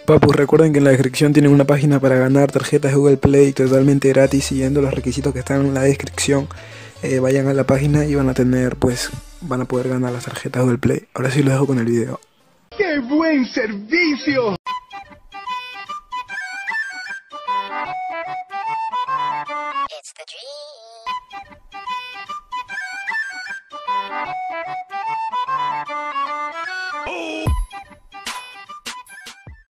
Papus, recuerden que en la descripción tienen una página para ganar tarjetas de Google Play totalmente gratis siguiendo los requisitos que están en la descripción. Vayan a la página y van a tener, pues, van a poder ganar las tarjetas de Google Play. Ahora sí los dejo con el video. ¡Qué buen servicio! It's the dream.